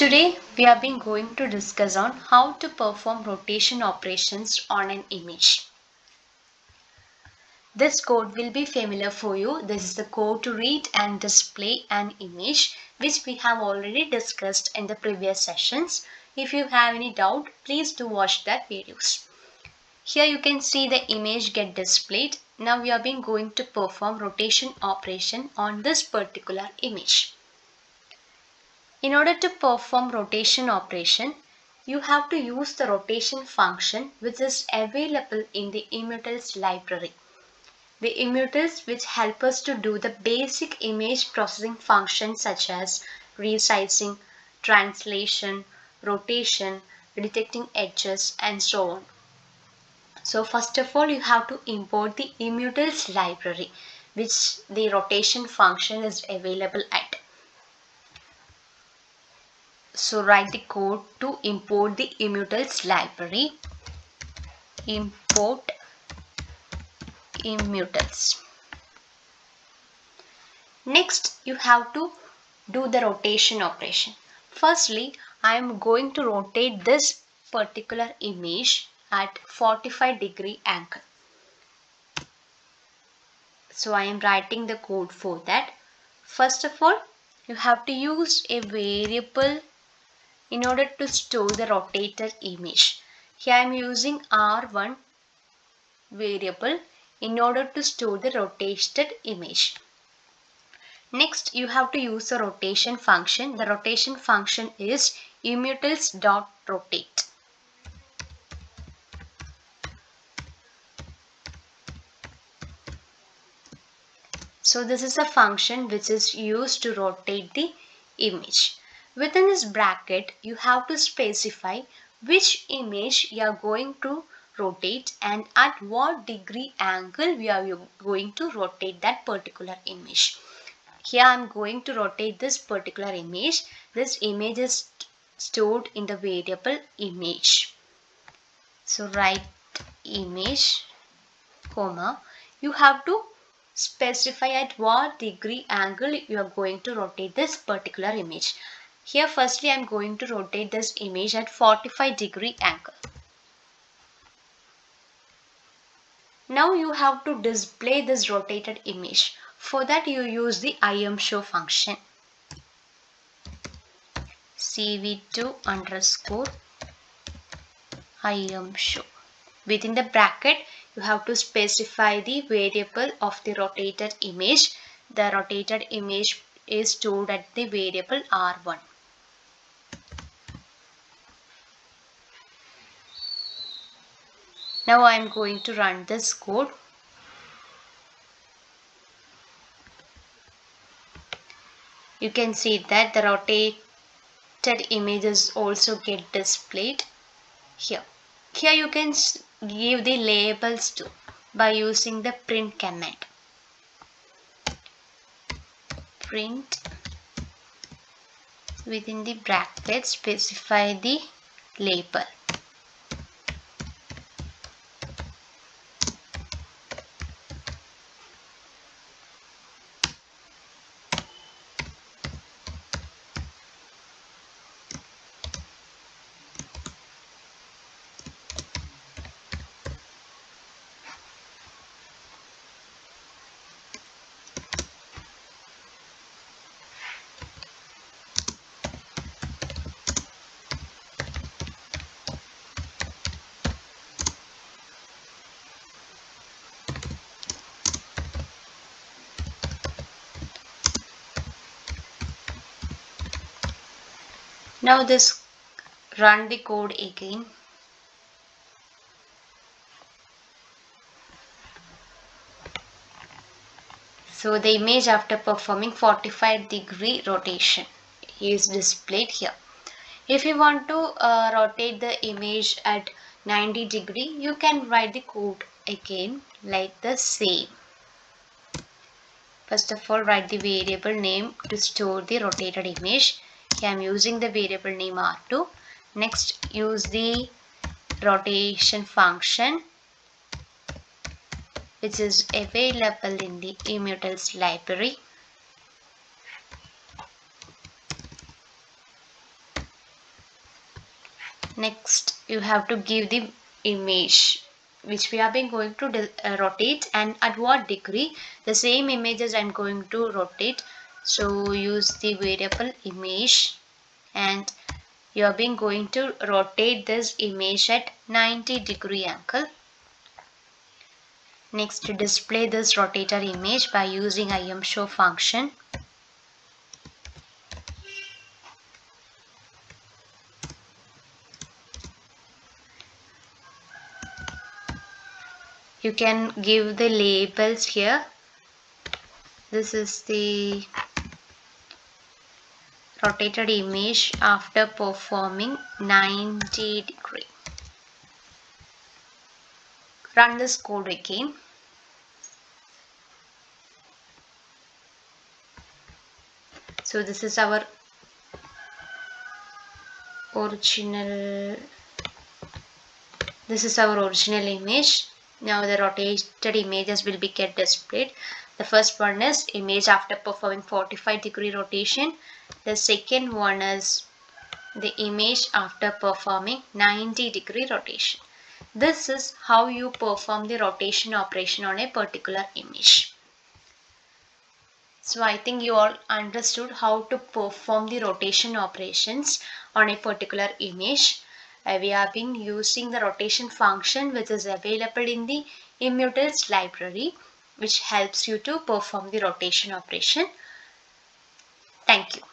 Today we have been going to discuss on how to perform rotation operations on an image. This code will be familiar for you. This is the code to read and display an image which we have already discussed in the previous sessions. If you have any doubt, please do watch that videos. Here you can see the image get displayed. Now we have been going to perform rotation operation on this particular image. In order to perform rotation operation, you have to use the rotation function which is available in the immutals library. The immutals which help us to do the basic image processing functions such as resizing, translation, rotation, detecting edges and so on. So first of all you have to import the immutals library which the rotation function is available at. So write the code to import the immutals library. Import immutals. Next you have to do the rotation operation. Firstly, I am going to rotate this particular image at 45-degree angle. So I am writing the code for that. First of all, you have to use a variable in order to store the rotated image. Here I am using R1 variable in order to store the rotated image. Next you have to use the rotation function. The rotation function is immutals.rotate. So this is a function which is used to rotate the image. Within this bracket, you have to specify which image you are going to rotate and at what degree angle we are going to rotate that particular image. Here I am going to rotate this particular image. This image is stored in the variable image. So write image, comma, you have to specify at what degree angle you are going to rotate this particular image. Here firstly I am going to rotate this image at 45-degree angle. Now you have to display this rotated image. For that you use the imshow function. cv2 underscore imshow. Within the bracket you have to specify the variable of the rotated image. The rotated image is stored at the variable R1. Now I am going to run this code. You can see that the rotated images also get displayed here. Here you can give the labels too by using the print command. Print within the bracket specify the label. Now this run the code again. So the image after performing 45-degree rotation is displayed here. If you want to rotate the image at 90-degree, you can write the code again like the same. First of all, write the variable name to store the rotated image. Here I am using the variable name R2. Next, use the rotation function which is available in the immutals library. Next, you have to give the image which we have been going to rotate, and at what degree. The same images I'm going to rotate. So use the variable image, and you are being going to rotate this image at 90-degree angle. Next, to display this rotator image by using ImShow function. You can give the labels here. This is the rotated image after performing 90-degree. Run this code again. So this is our original image. Now the rotated images will be get displayed. The first one is image after performing 45-degree rotation. The second one is the image after performing 90-degree rotation. This is how you perform the rotation operation on a particular image. So I think you all understood how to perform the rotation operations on a particular image. We have been using the rotation function which is available in the immutils library, which helps you to perform the rotation operation. Thank you.